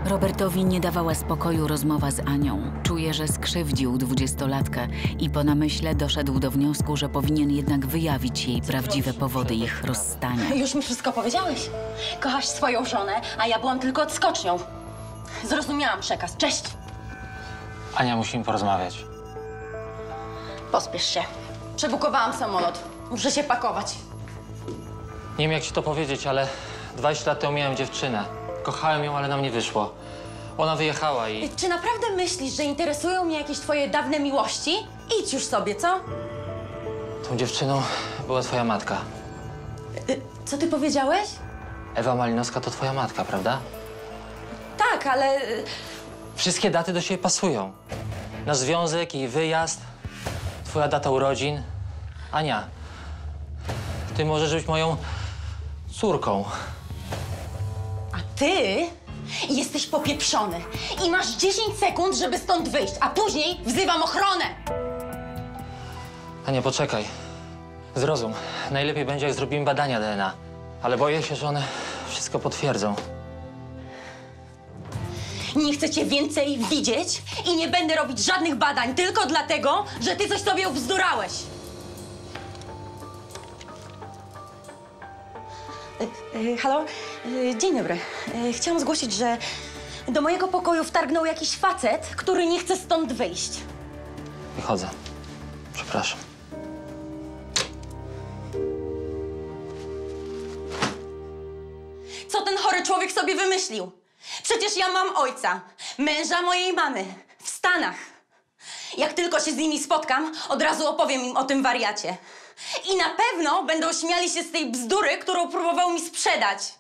Robertowi nie dawała spokoju rozmowa z Anią. Czuje, że skrzywdził 20-latkę i po namyśle doszedł do wniosku, że powinien jednak wyjawić jej prawdziwe powody ich rozstania. Już mi wszystko powiedziałeś. Kochasz swoją żonę, a ja byłam tylko odskocznią. Zrozumiałam przekaz. Cześć. Ania, musimy porozmawiać. Pospiesz się. Przebukowałam samolot. Muszę się pakować. Nie wiem, jak ci to powiedzieć, ale 20 lat temu miałem dziewczynę. Kochałem ją, ale nam nie wyszło. Ona wyjechała i... Czy naprawdę myślisz, że interesują mnie jakieś twoje dawne miłości? Idź już sobie, co? Tą dziewczyną była twoja matka. Co ty powiedziałeś? Ewa Malinowska to twoja matka, prawda? Tak, ale... Wszystkie daty do siebie pasują. Nasz związek i wyjazd, twoja data urodzin. Ania, ty możesz być moją córką. A ty jesteś popieprzony i masz 10 sekund, żeby stąd wyjść, a później wzywam ochronę! Ania, poczekaj. Zrozum. Najlepiej będzie, jak zrobimy badania DNA. Ale boję się, że one wszystko potwierdzą. Nie chcę cię więcej widzieć i nie będę robić żadnych badań tylko dlatego, że ty coś sobie ubzdurałeś. Halo? Dzień dobry. Chciałam zgłosić, że do mojego pokoju wtargnął jakiś facet, który nie chce stąd wyjść. Wychodzę. Przepraszam. Co ten chory człowiek sobie wymyślił? Przecież ja mam ojca, męża mojej mamy, w Stanach. Jak tylko się z nimi spotkam, od razu opowiem im o tym wariacie. I na pewno będą śmiali się z tej bzdury, którą próbował mi sprzedać.